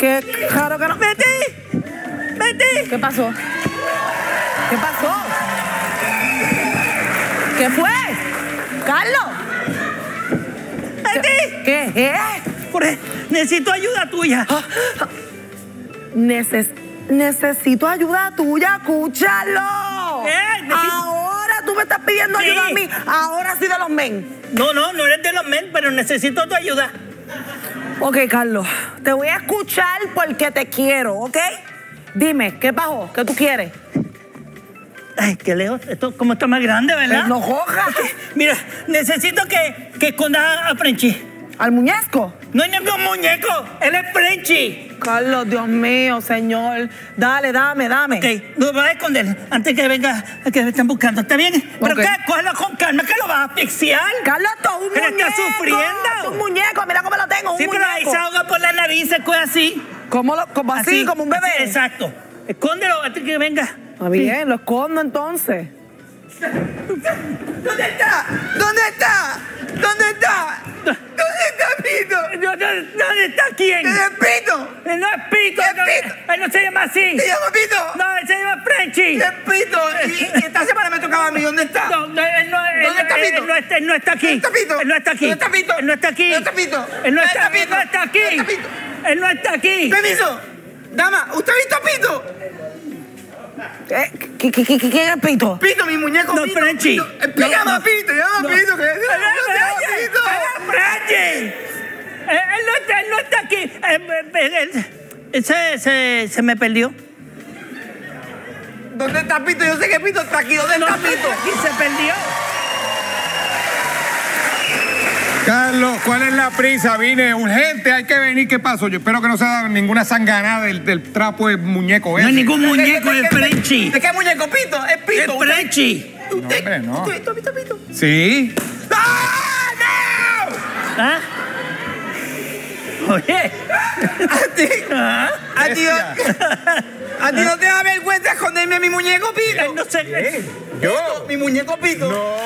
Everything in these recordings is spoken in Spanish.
Qué raro que no... ¡Betty! ¡Betty! ¿Qué pasó? ¿Qué pasó? ¿Qué fue? ¡Carlos! ¡Betty! ¿Qué? Jorge, necesito ayuda tuya. Necesito ayuda tuya, escúchalo. Ahora tú me estás pidiendo ayuda a mí. Ahora sí de los men. No eres de los men, pero necesito tu ayuda. Ok, Carlos, te voy a escuchar porque te quiero, ¿ok? Dime, ¿qué pasó? ¿Qué tú quieres? Ay, qué lejos. Esto como está más grande, ¿verdad? No jodas. Mira, necesito que escondas a Frenchy. ¿Al muñeco? No hay ningún muñeco. Él es Frenchy. Carlos, Dios mío, señor. Dale, dame. Ok, lo vas a esconder antes que venga, que me están buscando. ¿Está bien? ¿Pero okay. qué? Cógelo con calma, que lo vas a asfixiar. Carlos, esto es un muñeco. Él está sufriendo. Es un muñeco, mira cómo lo tengo, un sí, muñeco. pero ahí se ahoga por la nariz, se coge así. ¿Cómo así, como un bebé? Así, exacto. Escóndelo antes que venga. Está bien, lo escondo entonces. ¿Dónde está? Pito? ¿Dónde está quién? ¿Es Pito? Él no es Pito. ¿Es Pito? Él no se llama así. ¿Se llama Pito? No, él se llama Frenchy. ¿Es Pito? Y esta semana me tocaba a mí. ¿Dónde está? ¿Dónde está Pito? Él no está aquí. ¿Dónde está Pito? Él no está aquí. ¿Dónde está Pito? Él no está aquí. ¿Dónde está Pito? Él no ¿Dónde está aquí. Pito? No está aquí. ¿Dónde está Pito? Él no está aquí. Permiso. Dama, ¿usted ha visto a Pito? ¿Quién es Pito? Pito, mi muñeco. No, Pito, Frenchy. Pito. Llama a Pito, llama a Pito. Pito. Frenchy. Él no está aquí. Se me perdió. ¿Dónde está Pito? Yo sé que Pito está aquí. ¿Dónde está Pito? Aquí se perdió. Carlos, ¿cuál es la prisa? Vine urgente, hay que venir. ¿Qué pasó? Yo espero que no se haga ninguna sanganada del trapo de muñeco No ese. hay ningún muñeco de Frenchy. ¿De qué muñeco? Pito. Es Pito. Es Frenchy. No, hombre, no. ¿Usted ha visto a Pito? Sí. ¡Ah, no! ¿Ah? Oye. A ti no te da vergüenza esconderme mi muñeco Pito. Él no sé. Yo, mi muñeco Pito. No.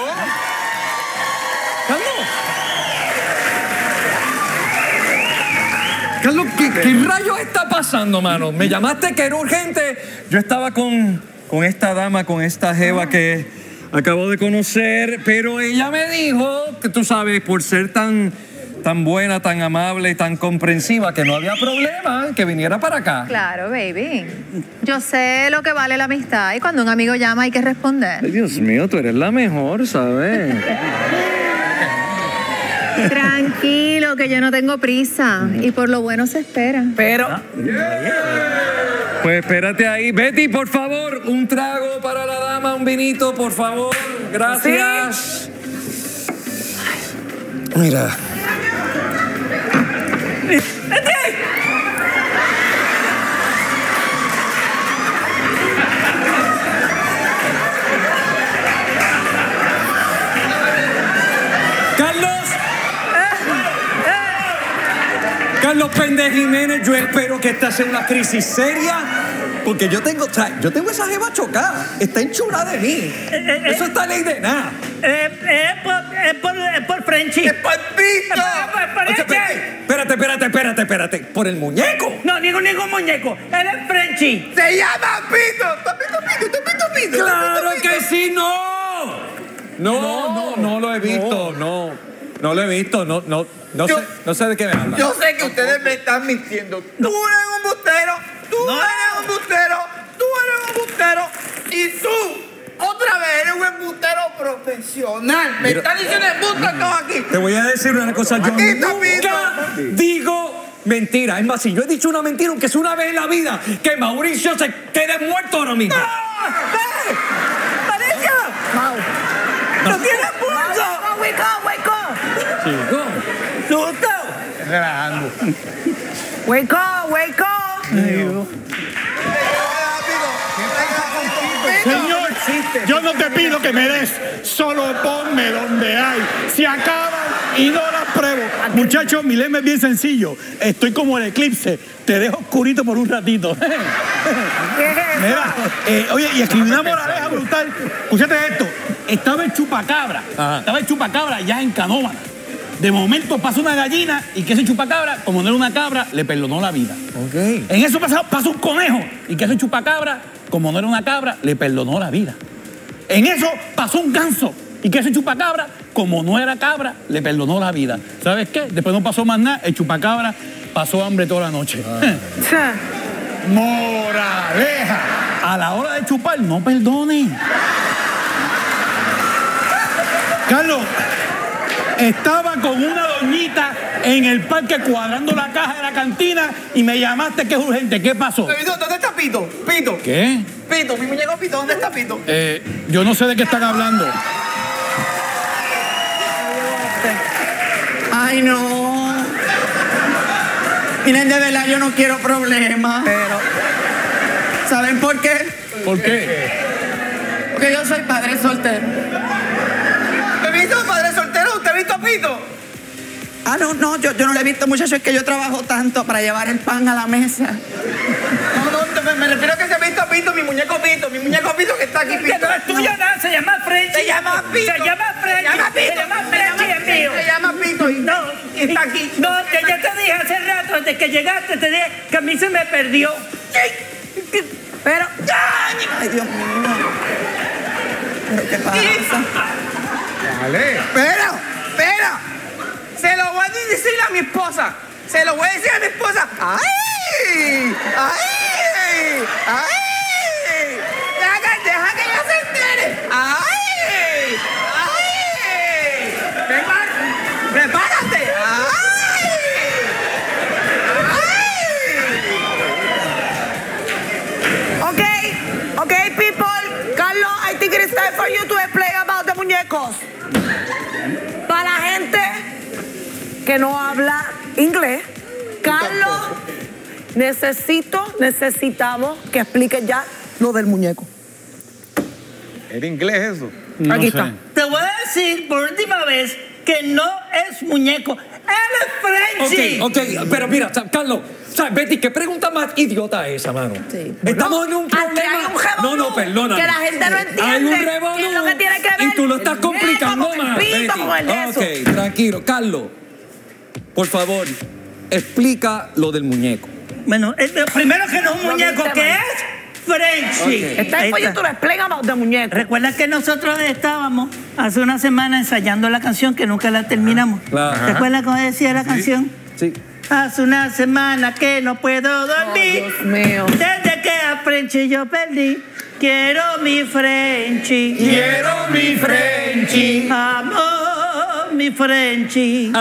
Carlos, ¿qué rayos está pasando, mano? Me llamaste que era urgente. Yo estaba con esta dama, con esta jeva que acabo de conocer, pero ella me dijo que tú sabes, por ser tan buena, tan amable y tan comprensiva, que no había problema, que viniera para acá. Claro, baby. Yo sé lo que vale la amistad y cuando un amigo llama hay que responder. Ay, Dios mío, tú eres la mejor, ¿sabes? Tranquilo, que yo no tengo prisa y por lo bueno se espera. Pero... Pues espérate ahí. Betty, por favor, un trago para la dama, un vinito, por favor. Gracias. Mira. Carlos Péndez Jiménez, yo espero que esta sea una crisis seria, porque yo tengo esa jeva chocada, está enchulada de mí. Eso está ley de nada. Es por Frenchy. ¡Es por Pito! Espérate. ¿Por el muñeco? No, ningún muñeco. Él es Frenchy. ¡Se llama Pito! ¡Pito! ¡Claro que sí! ¡No! No lo he visto. No lo he visto. No sé de qué me hablas. Yo sé que ustedes me están mintiendo. Tú eres un embustero. Tú eres un embustero. Y tú, otra vez, eres un embustero profesional. Me están diciendo embuste todo aquí. Te voy a decir una cosa. Yo Aquí está nunca digo mentira. Es más, si yo he dicho una mentira, aunque es una vez en la vida, que Mauricio se quede muerto ahora mismo. ¡Pareja! ¡No tienes pulso! Wake up! Chico. ¡Susto! Relajando. Wake up! Señor, yo no te pido que me des, solo ponme donde hay. Si acaban y no las pruebo. Muchachos, mi lema es bien sencillo. Estoy como el eclipse. Te dejo oscurito por un ratito. Mira, oye, y escribí una moraleja brutal. Escúchate esto. Estaba el chupacabra. Estaba el chupacabra ya en Canóvana. De momento pasa una gallina y que ese chupacabra, como no era una cabra, le perdonó la vida. Ok. En eso pasa un conejo y que ese chupacabra, como no era una cabra, le perdonó la vida. En eso pasó un ganso y que ese chupacabra, como no era cabra, le perdonó la vida. ¿Sabes qué? Después no pasó más nada, el chupacabra pasó hambre toda la noche. Moraleja. A la hora de chupar, no perdonen. Carlos, estaba con una doñita en el parque cuadrando la caja de la cantina y me llamaste que es urgente. ¿Qué pasó? ¿Dónde está Pito? Pito. ¿Qué? Pito, mi muñeco Pito, ¿dónde está Pito? Yo no sé de qué están hablando. Ay, no. Miren, de verdad, yo no quiero problemas. Pero, ¿saben por qué? ¿Por qué? Porque yo soy padre soltero. ¿He visto padre soltero? ¿Usted ha visto a Pito? Ah, no, yo no lo he visto, muchacho. Es que yo trabajo tanto para llevar el pan a la mesa. No, me refiero a que se ha visto a Pito, mi muñeco Pito que está aquí, Pito. Que no es tuyo nada, se llama Frenchy. Se llama Pito. Se llama Frenchy. Se llama Pito. Se llama Frenchy, es mío. Se llama Pito y está aquí. No, que ya te dije hace rato, desde que llegaste, te dije que a mí se me perdió. Pero, ay, Dios mío. ¿Pero qué pasa? Dale. Espera. Se lo voy a decir a mi esposa. ¡Ay! Deja que ella se entere. ¡Ay! ¡Prepárate! Okay, people. Carlos, I think it is time for you to explain about the muñecos. Para la gente que no habla inglés, Carlos, necesitamos que expliques ya lo del muñeco. ¿Era inglés eso? No Aquí sé. está. Te voy a decir por última vez que no es muñeco, él es Frenchy. Ok, pero mira, Carlos, Betty, ¿qué pregunta más idiota es esa, mano? Sí. Estamos en un Aquí problema. hay un revolú No, perdona. que la gente no entiende. Hay un revolú. ¿Qué es lo que tiene que ver Y tú lo estás el complicando muñeco con más, el pito, Betty. con el de eso? Ok, tranquilo. Carlos, por favor, explica lo del muñeco. Bueno, primero que no es un muñeco, que es Frenchy. Está Ahí for you to explain about the muñeco. Recuerda que nosotros estábamos hace una semana ensayando la canción que nunca la terminamos. Claro. ¿Te acuerdas cómo decía la canción? Sí. Hace una semana que no puedo dormir. Dios mío. Desde que a Frenchy yo perdí. Quiero mi Frenchy. Quiero mi Frenchy. Amor, mi Frenchy.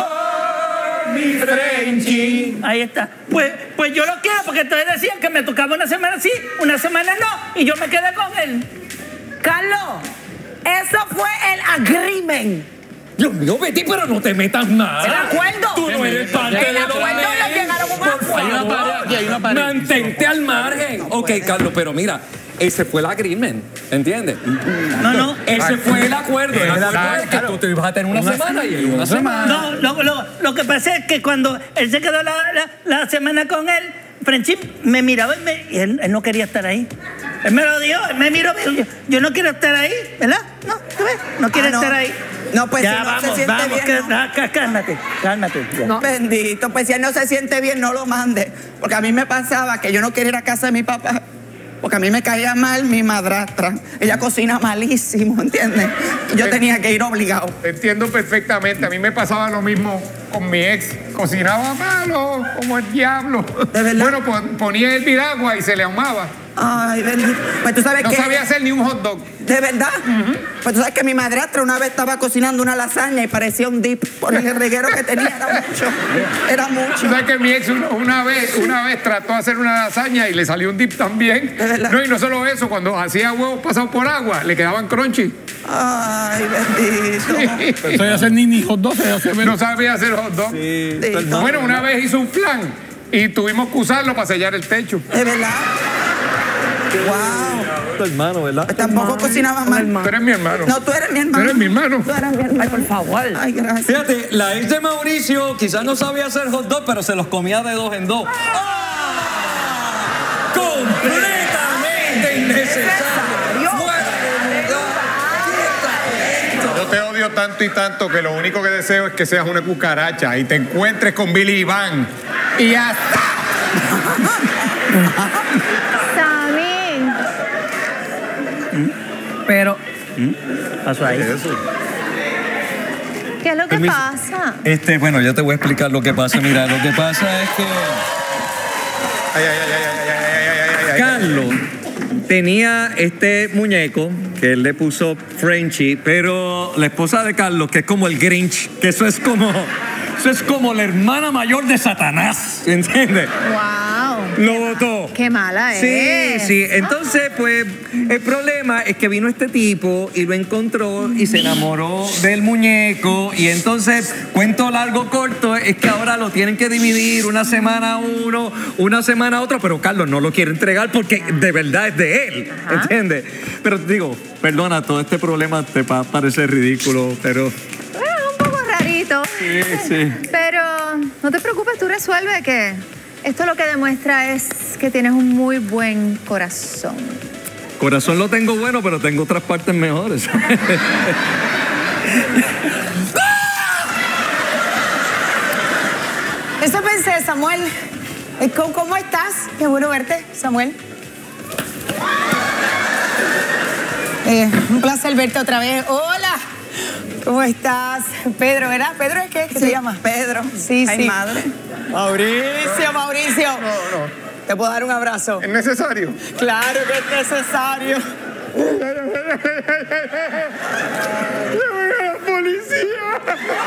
Mi Frenchy. Ahí está. Pues yo lo quiero porque ustedes decían que me tocaba una semana sí, una semana no. Y yo me quedé con él. Carlos, eso fue el agreement. Dios mío, Betty, pero no te metas nada. ¿El acuerdo? Tú no eres parte El de acuerdo le llegaron a un acuerdo. Mantente al margen. Ok, Carlos, pero mira, ese fue el agreement, ¿entiendes? No. Ese fue el acuerdo. El acuerdo es que tú te ibas a tener una semana y él una semana. No, lo que pasa es que cuando él se quedó la semana con él, Frenchy me miraba y él no quería estar ahí. Él me lo dijo, él me miró y dijo, yo no quiero estar ahí, ¿verdad? No, ¿tú ves? No quiere estar ahí. No, pues Ya, si no vamos, se siente vamos, bien, no. cálmate. Ya. No. Bendito, pues si él no se siente bien, no lo mande. Porque a mí me pasaba que yo no quería ir a casa de mi papá. Porque a mí me caía mal mi madrastra. Ella cocina malísimo, ¿entiendes? Yo tenía que ir obligado. Entiendo perfectamente. A mí me pasaba lo mismo con mi ex. Cocinaba malo, como el diablo. ¿De verdad? Bueno, ponía el viragua y se le ahumaba. Ay, bendito. Pues tú sabes No que... sabía hacer ni un hot dog. ¿De verdad? Pues tú sabes que mi madrastra una vez estaba cocinando una lasaña y parecía un dip por el reguero que tenía. Era mucho. Era mucho. Tú sabes que mi ex una vez trató de hacer una lasaña y le salió un dip también. ¿De verdad? No, y no solo eso, cuando hacía huevos pasados por agua, le quedaban crunchy. Ay, bendito. Estoy haciendo ni hot dog, No sabía hacer hot dog. Bendito. Bueno, una vez hizo un flan y tuvimos que usarlo para sellar el techo. ¿De verdad? Wow. Tu hermano, ¿verdad? Pues tampoco cocinaba mal. Tú eres mi hermano. No, tú eres mi hermano. Tú eres mi hermano. Tú eres mi hermano. Ay, por favor. Ay, gracias. Fíjate, la ex de Mauricio quizás no sabía hacer hot dog, pero se los comía de 2 en 2. Completamente innecesario. Fuera de lugar. Yo te odio quiero tanto y tanto que lo único que deseo es que seas una cucaracha y te encuentres con Billy y Iván. Y ya está. Sammy. Pero, Pasó ahí. ¿Qué es lo que pasa? Bueno, ya te voy a explicar lo que pasa. Mira, lo que pasa es que Carlos tenía este muñeco que él le puso Frenchy, pero la esposa de Carlos, que es como el Grinch, que eso es como la hermana mayor de Satanás, ¿entiendes? ¡Wow! Lo votó. ¡Qué mala es! Sí. Entonces, pues, el problema es que vino este tipo y lo encontró y se enamoró del muñeco. Y entonces, cuento largo, corto, es que ahora lo tienen que dividir una semana a uno, una semana a otro. Pero Carlos no lo quiere entregar porque de verdad es de él, ¿entiendes? Pero digo, perdona, todo este problema te va a parecer ridículo, pero... Sí. Pero no te preocupes, tú resuelve que esto lo que demuestra es que tienes un muy buen corazón. Corazón lo tengo bueno, pero tengo otras partes mejores. eso pensé, Samuel. ¿Cómo estás? Qué bueno verte, Samuel. Un placer verte otra vez. Hola. ¿Cómo estás? Pedro, ¿verdad? ¿Pedro es qué? ¿Qué se llama? Pedro. Sí. Ay, madre. Mauricio. No. ¿Te puedo dar un abrazo? ¿Es necesario? Claro que es necesario. ¡La policía!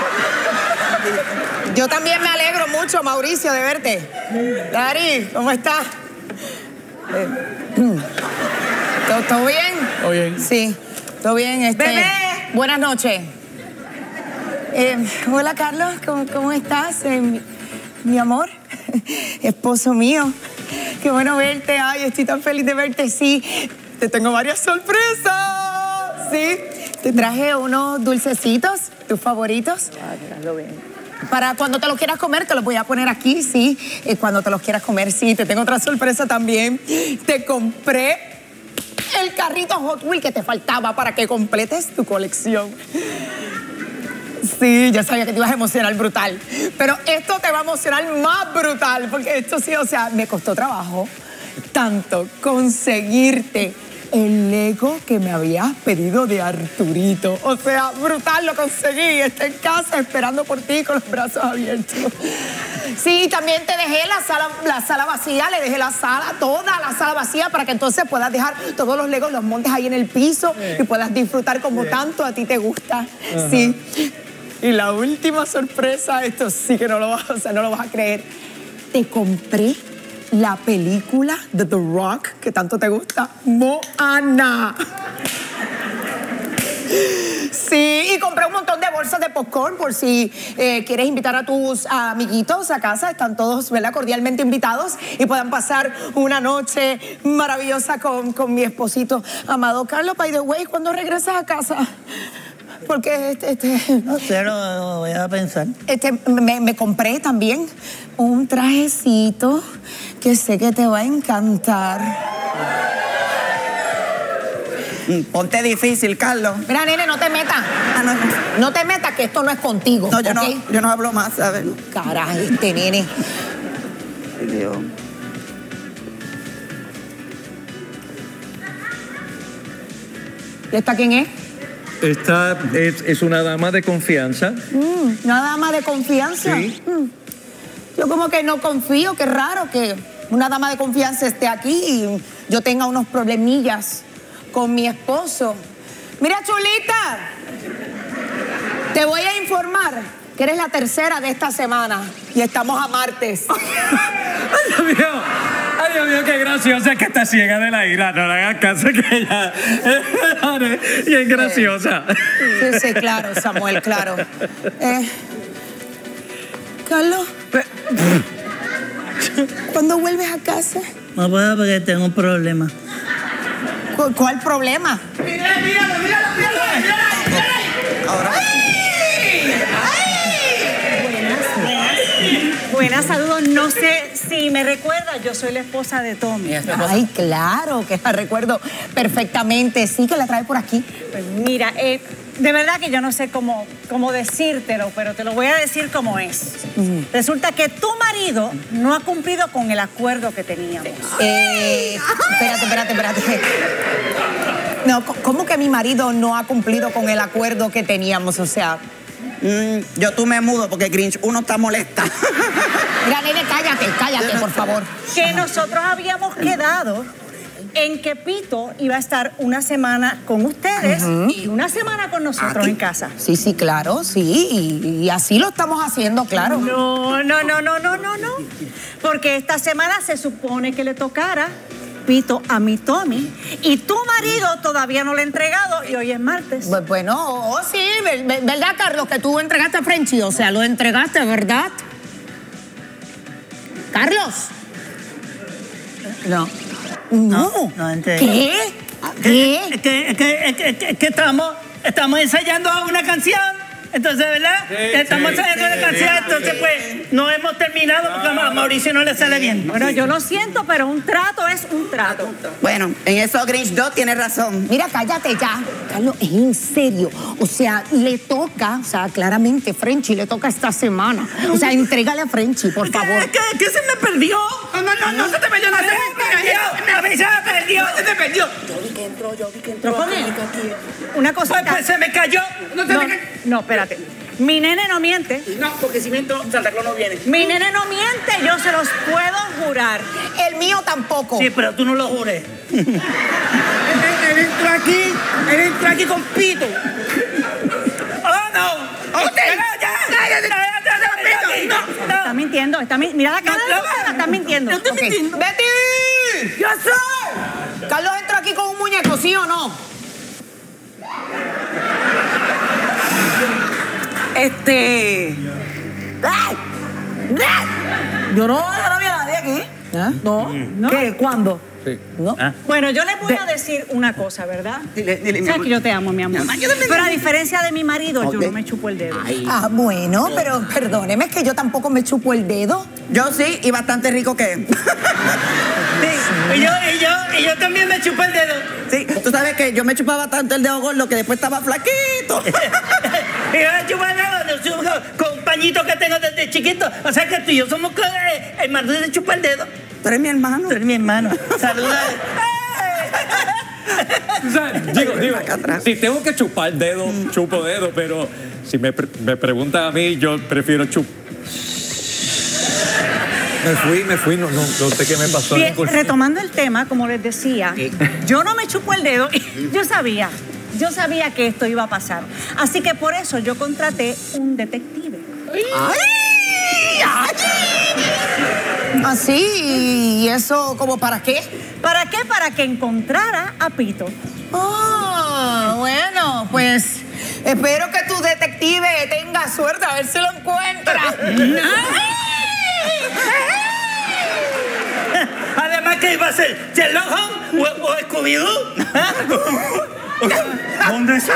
Yo también me alegro mucho, Mauricio, de verte. Dari, ¿cómo estás? ¿Todo bien? ¿Todo bien? Sí, todo bien. ¡Bebé! Buenas noches. Hola, Carlos, ¿cómo estás? Mi amor, esposo mío. Qué bueno verte. Ay, estoy tan feliz de verte. Sí, te tengo varias sorpresas. Sí, te traje unos dulcecitos, tus favoritos. Para cuando te los quieras comer, te los voy a poner aquí, sí. Cuando te los quieras comer, sí. Te tengo otra sorpresa también. Te compré el carrito Hot Wheels que te faltaba para que completes tu colección. Sí, ya sabía que te ibas a emocionar brutal. Pero esto te va a emocionar más brutal, porque esto sí, o sea, me costó trabajo tanto conseguirte el Lego que me habías pedido de Arturito. O sea, brutal, lo conseguí. Está en casa esperando por ti con los brazos abiertos. Sí, también te dejé la sala vacía, le dejé toda la sala vacía para que entonces puedas dejar todos los Legos, los montes ahí en el piso y puedas disfrutar como tanto a ti te gusta. Sí. Y la última sorpresa, esto sí que no lo vas a creer. Te compré la película de The Rock, que tanto te gusta, Moana. Sí, y compré un montón de bolsas de popcorn por si quieres invitar a tus amiguitos a casa. Están todos, ¿verdad?, cordialmente invitados y puedan pasar una noche maravillosa con mi esposito amado. Carlos, by the way, ¿cuándo regresas a casa? Porque No sé, lo voy a pensar. me compré también un trajecito que sé que te va a encantar. Ponte difícil, Carlos. Mira, nene, no te metas. No te metas, que esto no es contigo. No, ¿okay? yo no hablo más, ¿sabes? Carajo, nene. Ay, Dios. ¿Y esta quién es? Esta es una dama de confianza. ¿Una dama de confianza? Sí. Yo como que no confío, qué raro que una dama de confianza esté aquí y yo tenga unos problemillas con mi esposo. Mira, chulita, te voy a informar que eres la tercera de esta semana y estamos a martes. Ay, Dios mío, qué graciosa que está ciega de la ira. No le hagas caso que ella es bien graciosa. Sí, claro, Samuel, claro. Carlos, ¿cuándo vuelves a casa? No puedo porque tengo un problema. ¿Cuál problema? Buenas, saludos. No sé si me recuerda, yo soy la esposa de Tommy. Ay, claro, que la recuerdo perfectamente. Sí, que la trae por aquí. Pues mira, de verdad que yo no sé cómo decírtelo, pero te lo voy a decir como es. Resulta que tu marido no ha cumplido con el acuerdo que teníamos. Espérate. No, ¿cómo que mi marido no ha cumplido con el acuerdo que teníamos? O sea... Tú me mudo porque Grinch, uno está molesta. Mira, nene, cállate, por favor. Que nosotros habíamos quedado en que Pito iba a estar una semana con ustedes y una semana con nosotros en casa. Sí, claro, sí. Y así lo estamos haciendo, claro. No. Porque esta semana se supone que le tocara Pito a mi Tommy y tu marido todavía no lo ha entregado y hoy es martes. Bueno, sí, ¿verdad, Carlos? Que tú entregaste a Frenchy, o sea, lo entregaste, ¿verdad? ¿Carlos? No ¿Qué? que estamos ensayando una canción. Entonces, ¿verdad? Estamos ensayando una canción, entonces pues no hemos terminado porque a Mauricio no le sale bien. Bueno, yo lo siento, pero un trato es un trato. Bueno, en eso Grinch 2 tiene razón. Mira, cállate ya. Carlos, es en serio. O sea, le toca, o sea, claramente Frenchy le toca esta semana. O sea, entrégale a Frenchy, por favor. ¿Qué se me perdió? No se te perdió nada. A mí se me perdió. Se te perdió. Yo vi que entró. Una cosita. Pues se me cayó. No, espérate. Mi nene no miente. No, porque si miento, Santa Claus no viene. Mi nene no miente, yo se los puedo jurar. El mío tampoco. Sí, pero tú no lo jures. Él entró aquí con Pito. ¡Oh, no! ¡Usted! Está mintiendo, mira la cara de la mujer, está mintiendo. ¡Betty! ¡Yo soy! Carlos entró aquí con un muñeco, ¿sí o no? Yo no había nadie aquí. No. ¿Qué? ¿Cuándo? Sí. ¿No? Bueno, yo les voy a decir una cosa, ¿verdad? Dile, Sabes que yo te amo, mi amor. Pero a diferencia de mi marido, yo no me chupo el dedo. Bueno, pero perdóneme, es que yo tampoco me chupo el dedo. Yo sí, y bastante rico que es. Y yo también me chupo el dedo. Sí, tú sabes que yo me chupaba tanto el dedo gordo que después estaba flaquito. Y yo me chupo el dedo con pañitos que tengo desde chiquito. O sea que tú y yo somos hermanos de chupar el dedo. Tú eres mi hermano. Tú eres mi hermano. Saluda. O sea, digo, si tengo que chupar dedo, chupo dedo, pero si me preguntan a mí, yo prefiero chupar. Me fui, no sé qué me pasó. Bien, retomando el tema, como les decía, yo no me chupo el dedo y yo sabía que esto iba a pasar. Así que por eso yo contraté un detective. ¿Así? ¿Y eso como para qué? ¿Para qué? Para que encontrara a Pito. Bueno, pues espero que tu detective tenga suerte a ver si lo encuentra. Además, ¿qué iba a ser? ¿Sherlock Holmes o Scooby-Doo? ¿Dónde está?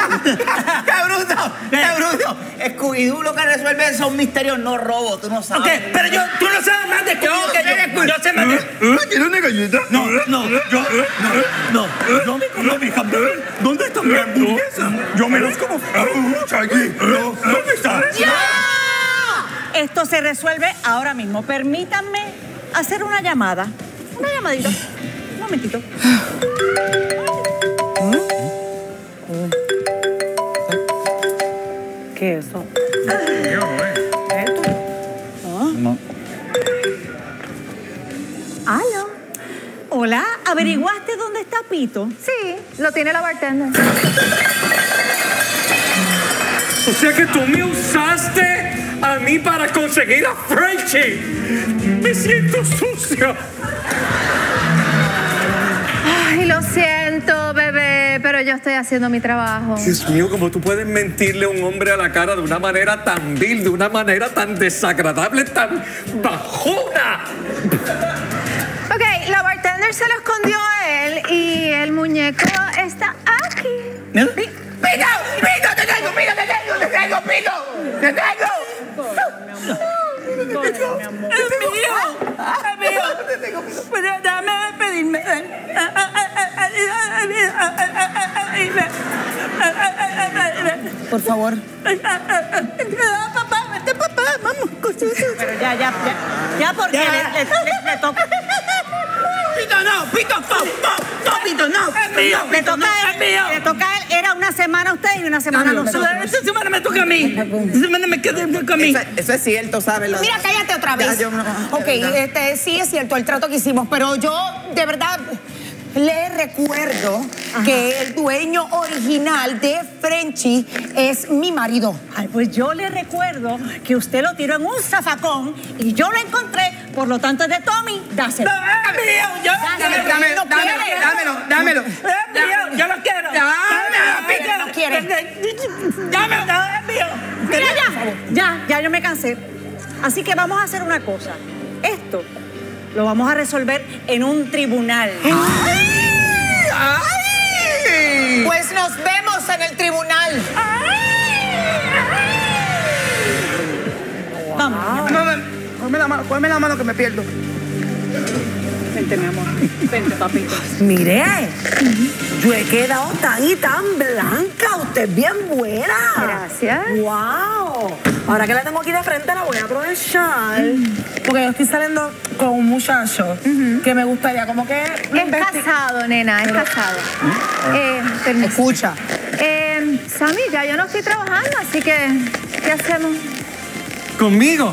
¡Qué bruto! Scooby-Doo lo que resuelve son misterios, no robos, tú no sabes. Okay, pero tú no sabes más de Scooby-Doo que yo. Yo sé más de... ¿Tiene una galleta? Yo me como mi hamburguesa. ¿Dónde está mi hamburguesa? Yo me los como. Aquí. ¿Dónde está? Esto se resuelve ahora mismo. Permítanme hacer una llamada. Una llamadita. Un momentito. ¿Qué es eso? No. ¿Aló? Hola, ¿averiguaste dónde está Pito? Sí, lo tiene la bartender. O sea que tú me usaste a mí para conseguir a Frenchy. Me siento sucio. Ay, lo siento, bebé, pero yo estoy haciendo mi trabajo. Dios mío, ¿cómo tú puedes mentirle a un hombre a la cara de una manera tan vil, de una manera tan desagradable, tan bajona? Ok, la bartender se lo escondió a él y el muñeco está aquí. ¡Pito! ¡Pito! ¡Te tengo! ¡Pito! ¡Te tengo! ¡Te tengo! ¡Pito! ¡Te tengo! Es mío. Pues déjame despedirme. por favor. Papá, vete, papá, vamos. Pero ya, porque le toca. Pito, no, Pito, Pito, no. Es mío, Le toca a él, era una semana a usted y una semana a nosotros. Esta semana me toca a mí. Esta semana me toca a mí. Eso es cierto, ¿sabes? Mira, cállate otra vez. Ok, sí es cierto el trato que hicimos, pero yo de verdad le recuerdo que el dueño original de Frenchy es mi marido. Ay, pues yo le recuerdo que usted lo tiró en un zafacón y yo lo encontré, por lo tanto es de Tommy, dáselo. No, es mío, Dámelo. Yo lo quiero. No quiere. Dámelo, es mío. Mira, ya yo me cansé. Así que vamos a hacer una cosa. Esto lo vamos a resolver en un tribunal. Pues nos vemos en el tribunal. Vamos. Cógeme la mano que me pierdo. Vente, mi amor. Vente, papito. Mire, yo he quedado tan y tan blanca. Usted es bien buena. Gracias. ¡Wow! Ahora que la tengo aquí de frente, la voy a aprovechar. Porque yo estoy saliendo con un muchacho que me gustaría como que... Es casado, nena, es casado. Permiso. Escucha. Sammy, ya yo no estoy trabajando, así que, ¿qué hacemos? ¿Conmigo?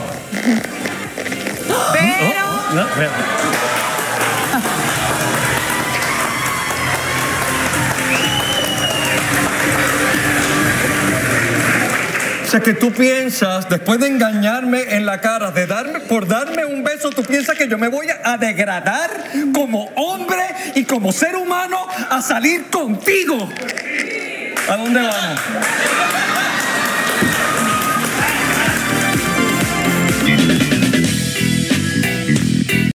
O sea, que tú piensas, después de engañarme en la cara, por darme un beso, tú piensas que yo me voy a degradar como hombre y como ser humano a salir contigo. ¿A dónde vamos?